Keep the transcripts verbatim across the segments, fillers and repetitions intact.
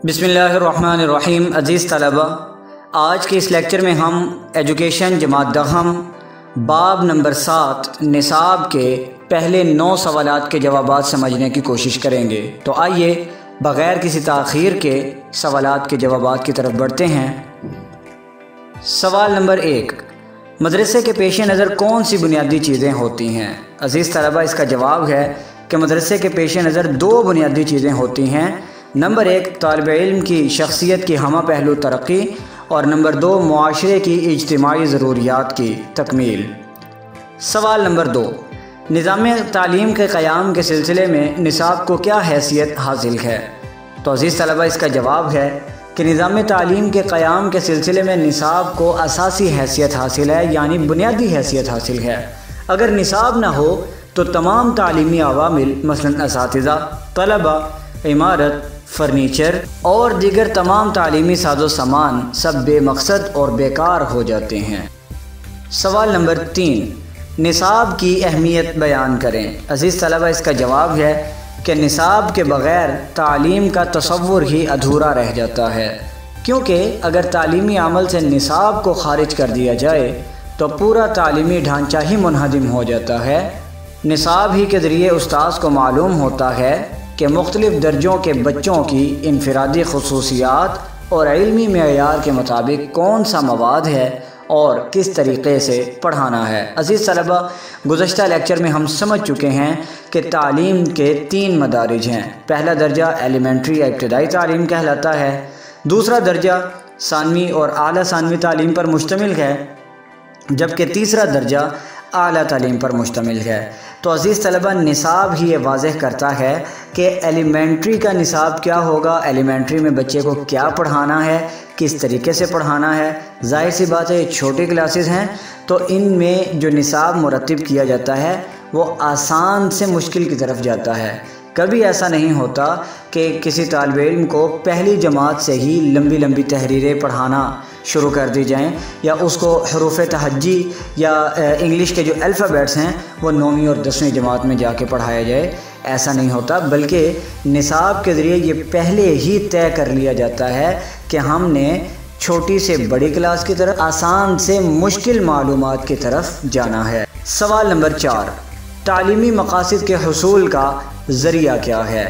बिस्मिल्लाहिर्रहमानिर्रहीम। अज़ीज़ तलबा, आज के इस लेक्चर में हम एजुकेशन जमात दहम बाब नंबर सात निसाब के पहले नौ सवालात के जवाबात समझने की कोशिश करेंगे। तो आइए बग़ैर किसी ताख़ीर के सवालात के जवाबात की तरफ बढ़ते हैं। सवाल नंबर एक, मदरसे के पेश नज़र कौन सी बुनियादी चीज़ें होती हैं? अज़ीज़ तलबा, इसका जवाब है कि मदरसे के पेश नज़र दो बुनियादी चीज़ें होती हैं। नंबर एक, तालिब इल्म की शख्सियत की हमा पहलू तरक्की, और नंबर दो, मुआशरे की इज्तिमाई ज़रूरियात की तकमील। सवाल नंबर दो, निज़ाम तालीम के क़याम के सिलसिले में निसाब को क्या हैसियत हासिल है? तो अज़ीज़ तलबा, इसका जवाब है कि निज़ाम तालीम के क़याम के सिलसिले में निसाब को असासी हैसियत हासिल है, यानी बुनियादी हैसियत हासिल है। अगर निसाब ना हो तो तमाम तालीमी अवामिल मसलन असातिज़ा, तलबा, इमारत, फर्नीचर और दीगर तमाम तालीमी साजो सामान सब बेमकसद और बेकार हो जाते हैं। सवाल नंबर तीन, निसाब की अहमियत बयान करें। अज़ीज़ तलबा, इसका जवाब है कि निसाब के बग़ैर तालीम का तसव्वुर ही अधूरा रह जाता है, क्योंकि अगर तालीमी अमल से निसाब को खारिज कर दिया जाए तो पूरा तालीमी ढांचा ही मुनहदिम हो जाता है। निसाब ही के ज़रिए उस्ताद को मालूम होता है कि मुख्तलिफ़ दर्जों के बच्चों की इनफरादी ख़ुसूसियात और इल्मी मेयार के मुताबिक कौन सा मवाद है और किस तरीक़े से पढ़ाना है। अज़ीज़ तलबा, गुज़श्ता लेक्चर में हम समझ चुके हैं कि तालीम के तीन मदारिज हैं। पहला दर्जा एलिमेंट्री या इब्तदाई तालीम कहलाता है, दूसरा दर्जा सानवी और आला सानवी तालीम पर मुश्तमिल है, जबकि तीसरा दर्जा आला तालीम पर मुश्तमिल है। तो अज़ीज़ तलबा, निसाब ही ये वाज़ेह करता है कि एलिमेंट्री का निसाब क्या होगा, एलिमेंट्री में बच्चे को क्या पढ़ाना है, किस तरीके से पढ़ाना है। ज़ाहिर सी बात है, छोटी क्लासेस हैं तो इनमें जो निसाब मुरत्तिब किया जाता है वो आसान से मुश्किल की तरफ जाता है। कभी ऐसा नहीं होता कि किसी तालिब इल्म को पहली जमात से ही लंबी लंबी तहरीरें पढ़ाना शुरू कर दी जाएं, या उसको हरूफ तहज्जी या इंग्लिश के जो अल्फ़ाबेट्स हैं वो नौवीं और दसवीं जमात में जाके पढ़ाया जाए। ऐसा नहीं होता, बल्कि निसाब के ज़रिए ये पहले ही तय कर लिया जाता है कि हमने छोटी से बड़ी क्लास की तरफ, आसान से मुश्किल मालूमात की तरफ जाना है। सवाल नंबर चार, तालीमी मकासद के हुसूल का ज़रिया क्या है?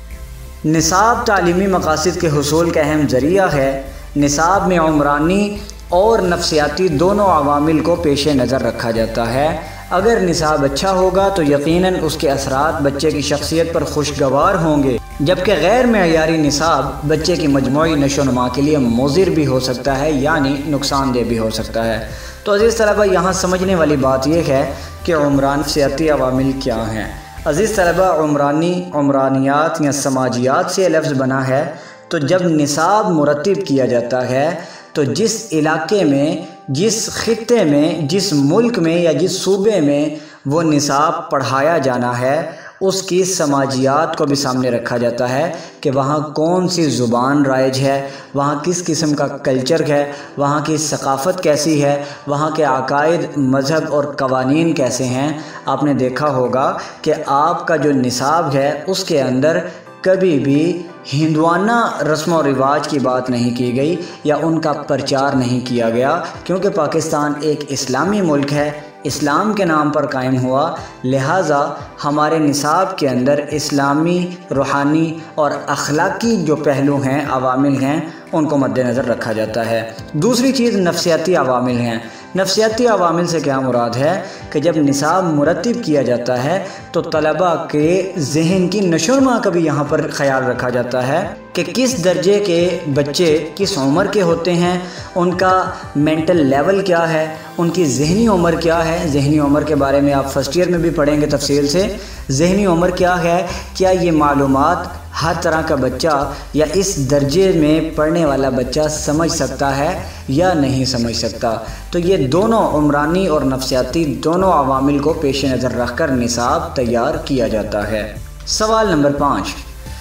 निसाब तालीमी मकासद के हुसूल का अहम ज़रिया है। निसाब में उमरानी और नफ्सियाती दोनों अवामिल को पेश नज़र रखा जाता है। अगर निसाब अच्छा होगा तो यकीनन उसके असरात बच्चे की शख्सियत पर खुशगवार होंगे, जबकि गैर मेयारी निसाब बच्चे की मजमूई नशोनुमा के लिए मुज़िर भी हो सकता है, यानी नुकसानदेह भी हो सकता है। तो अज़ीज़ तलबा, यहाँ समझने वाली बात यह है कि उमरान नफ्सियाती अवामिल क्या हैं। अज़ीज़ तलबा, उमरानी उमरानियात या समाजियात से लफ्ज़ बना है। तो जब निसाब मुरत्तिब किया जाता है तो जिस इलाके में, जिस खित्ते में, जिस मुल्क में या जिस सूबे में वो निसाब पढ़ाया जाना है उसकी समाजियात को भी सामने रखा जाता है कि वहाँ कौन सी ज़ुबान राइज है, वहाँ किस किस्म का कल्चर है, वहाँ की सकाफ़त कैसी है, वहाँ के अकायद, मज़हब और कवानीन कैसे हैं। आपने देखा होगा कि आपका जो निसाब है उसके अंदर कभी भी हिंदुआना रस्म और रिवाज की बात नहीं की गई या उनका प्रचार नहीं किया गया, क्योंकि पाकिस्तान एक इस्लामी मुल्क है, इस्लाम के नाम पर कायम हुआ। लिहाजा हमारे निसाब के अंदर इस्लामी, रूहानी और अखलाकी जो पहलू हैं, अवामिल हैं, उनको मद्देनज़र रखा जाता है। दूसरी चीज़ नफ्सियाती अवामिल हैं। नफ्सियाती अवामिल से क्या मुराद है कि जब निसाब मुरत्तिब किया जाता है तो तलबा के ज़हन की नशोनुमा का भी यहाँ पर ख़याल रखा जाता है कि किस दर्जे के बच्चे किस उम्र के होते हैं, उनका मेंटल लेवल क्या है, उनकी ज़हनी उम्र क्या है। ज़हनी उम्र के बारे में आप फर्स्ट ईयर में भी पढ़ेंगे तफसील से। ज़हनी उम्र क्या है, क्या ये मालूमात हर तरह का बच्चा या इस दर्जे में पढ़ने वाला बच्चा समझ सकता है या नहीं समझ सकता। तो ये दोनों उमरानी और नफ्सियाती दोनों अवामिल को पेश नज़र रख कर निसाब तैयार किया जाता है। सवाल नंबर पाँच,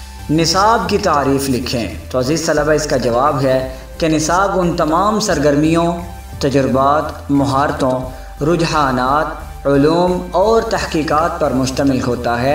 निसाब की तारीफ़ लिखें। तो अज़ीज़ तलबा, इसका जवाब है कि निसाब उन तमाम सरगर्मियों, तजुर्बात, महारतों, रुझानात, उलूम और तहकीकात पर मुश्तमिल होता है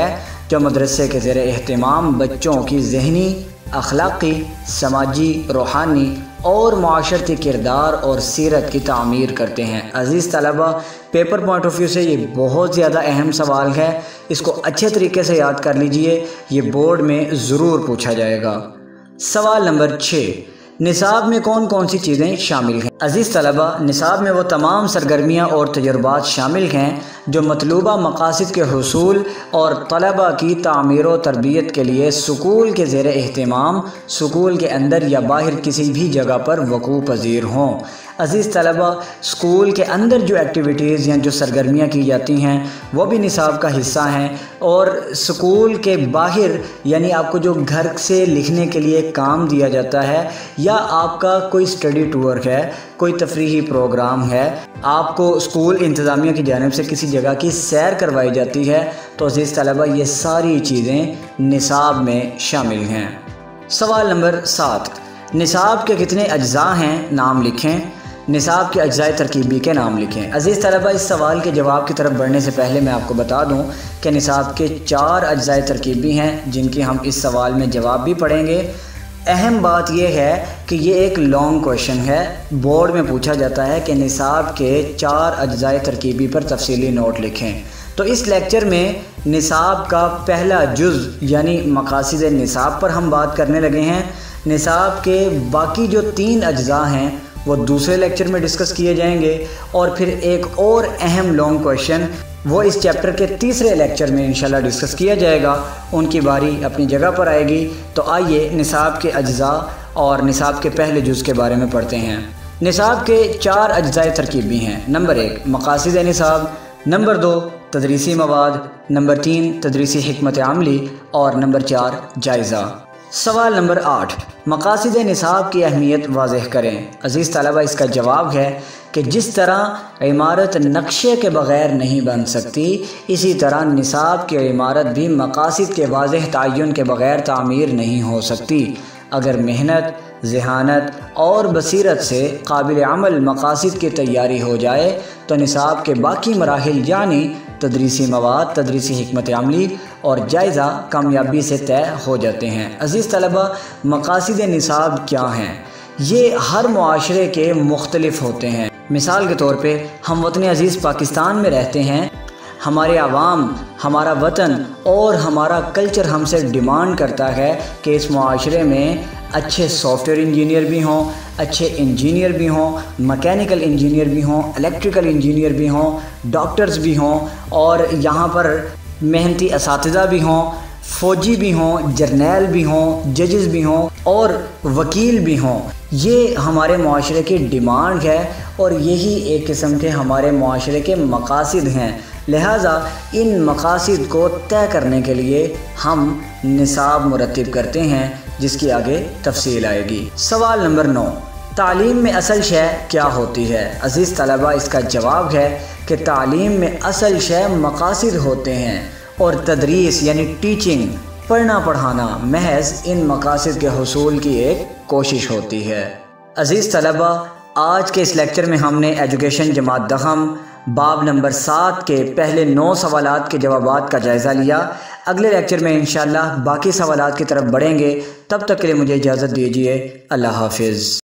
جو مدرسے کے زیر اہتمام بچوں کی ذہنی، اخلاقی، سماجی، روحانی اور معاشرتی کردار اور سیرت کی تعمیر کرتے ہیں۔ عزیز طلبہ، پیپر پوائنٹ آف ویو سے یہ بہت زیادہ اہم سوال ہے، اس کو اچھے طریقے سے یاد کر لیجئے، یہ بورڈ میں ضرور پوچھا جائے گا۔ سوال نمبر چھ، نصاب میں کون کون سی چیزیں شامل ہیں؟ عزیز طلبہ، نصاب میں وہ تمام سرگرمیاں اور تجربات شامل ہیں جو مطلوبہ مقاصد کے حصول اور طلبہ کی تعمیر و تربیت کے لیے سکول کے زیر اہتمام، سکول کے اندر یا باہر کسی بھی جگہ پر وقوع پذیر ہوں۔ عزیز طلبہ، سکول کے اندر جو ایکٹیویٹیز یا جو سرگرمیاں کی جاتی ہیں وہ بھی نصاب کا حصہ ہیں، اور سکول کے باہر یعنی آپ کو جو گھر سے لکھنے کے لیے کام دیا جاتا ہے، یا آپ کا کوئی اسٹڈی ٹور ہے، کوئی تفریحی پروگرام ہے، آپ کو اسکول انتظامیہ کی جانب سے کسی جگہ کی سیر کروائی جاتی ہے، تو عزیز طلبہ یہ ساری چیزیں نصاب میں شامل ہیں۔ سوال نمبر سات، نصاب کے کتنے اجزاء ہیں؟ نام لکھیں۔ نصاب کے اجزاء ترکیبی کے نام لکھیں۔ عزیز طلبہ، اس سوال کے جواب کی طرف بڑھنے سے پہلے میں آپ کو بتا دوں کہ نصاب کے چار اجزاء ترکیبی ہیں جن کی ہم اس سوال میں جواب بھی پڑھیں گے۔ اہم بات یہ ہے کہ یہ ایک لانگ کویشچن ہے، بورڈ میں پوچھا جاتا ہے کہ نصاب کے چار اجزاء ترکیبی پر تفصیلی نوٹ لکھیں۔ تو اس لیکچر میں نصاب کا پہلا جز یعنی مقاصد نصاب پر ہم بات کرنے لگے ہیں۔ نصاب کے باقی جو تین اجزاء ہیں وہ دوسرے لیکچر میں ڈسکس کیے جائیں گے، اور پھر ایک اور اہم لانگ کویشچن وہ اس چیپٹر کے تیسرے لیکچر میں انشاءاللہ ڈسکس کیا جائے گا، ان کی باری اپنی جگہ پر آئے گی۔ تو آئیے نصاب کے اجزاء اور نصاب کے پہلے جز کے بارے میں پڑھتے ہیں۔ نصاب کے چار اجزاء ترکیبی ہیں۔ نمبر ایک، مقاصد نصاب، نمبر دو، تدریسی مواد، نمبر تین، تدریسی حکمت عملی، اور نمبر چار، جائزہ۔ سوال نمبر آٹھ، مقاصد نصاب کی اہمیت واضح کریں۔ عزیز طلبہ، اس کا جواب ہے کہ جس طرح عمارت نقشے کے بغیر نہیں بن سکتی، اسی طرح نصاب کی عمارت بھی مقاصد کے واضح تعین کے بغیر تعمیر نہیں ہو سکتی۔ اگر محنت، ذہانت اور بصیرت سے قابل عمل مقاصد کی تیاری ہو جائے تو نصاب کے باقی مراحل یعنی تدریسی مواد، تدریسی حکمت عملی اور جائزہ کامیابی سے طے ہو جاتے ہیں۔ عزیز طلبہ، مقاصد نصاب کیا ہیں؟ یہ ہر معاشرے کے مختلف ہوتے ہیں۔ مثال کے طور پہ ہم وطن عزیز پاکستان میں رہتے ہیں، ہمارے عوام، ہمارا وطن اور ہمارا کلچر ہم سے ڈیمانڈ کرتا ہے کہ اس معاشرے میں اچھے سافٹ ویئر انجینئر بھی ہوں، اچھے انجینئر بھی ہوں، مکینیکل انجینئر بھی ہوں، الیکٹریکل انجینئر بھی ہوں، ڈاکٹرز بھی ہوں، اور یہاں پر محنتی اساتذہ بھی ہوں، فوجی بھی ہوں، جرنیل بھی ہوں، ججز بھی ہوں اور وکیل بھی ہوں۔ یہ ہمارے معاشرے کی ڈیمانڈ ہے اور یہی ایک قسم کے ہمارے معاشرے کے مقاصد ہیں۔ لہٰذا ان مقاصد کو طے کرنے کے لیے ہم نصاب مرتب کرتے ہیں جس کی آگے تفصیل آئے گی۔ سوال نمبر نو، تعلیم میں اصل شے کیا ہوتی ہے؟ عزیز طلبہ، اس کا جواب ہے کہ تعلیم میں اصل شے مقاصد ہوتے ہیں، اور تدریس یعنی ٹیچنگ، پڑھنا پڑھانا محض ان مقاصد کے حصول کی ایک کوشش ہوتی ہے۔ عزیز طلبہ، آج کے اس لیکچر میں ہم نے ایجوکیشن جماعت دہم باب نمبر سات کے پہلے نو سوالات کے جوابات کا جائزہ لیا۔ اگلے لیکچر میں انشاءاللہ باقی سوالات کی طرف بڑھیں گے۔ تب تک کے لیے مجھے اجازت دیجیے۔ اللہ حافظ۔